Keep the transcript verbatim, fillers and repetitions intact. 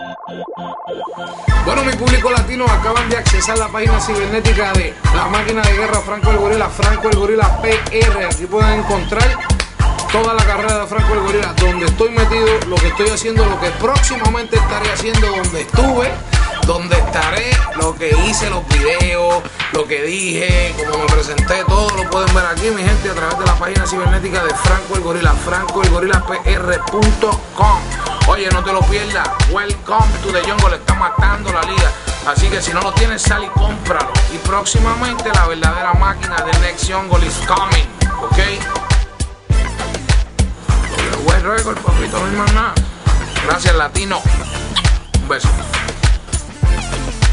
Bueno, mi público latino, acaban de accesar la página cibernética de la máquina de guerra Franco el Gorila, Franco el Gorila P R. Aquí pueden encontrar toda la carrera de Franco el Gorila, donde estoy metido, lo que estoy haciendo, lo que próximamente estaré haciendo, donde estuve, donde estaré, lo que hice, los videos, lo que dije, como me presenté, todo lo pueden ver aquí, mi gente, a través de la página cibernética de Franco el Gorila, franco el gorila p r punto com. Oye, no te lo pierdas. Welcome to the jungle. Está matando la liga. Así que si no lo tienes, sal y cómpralo. Y próximamente la verdadera máquina de Next Jungle is coming. ¿Ok? Buen récord, papito. No hay más nada. Gracias, latino. Un beso.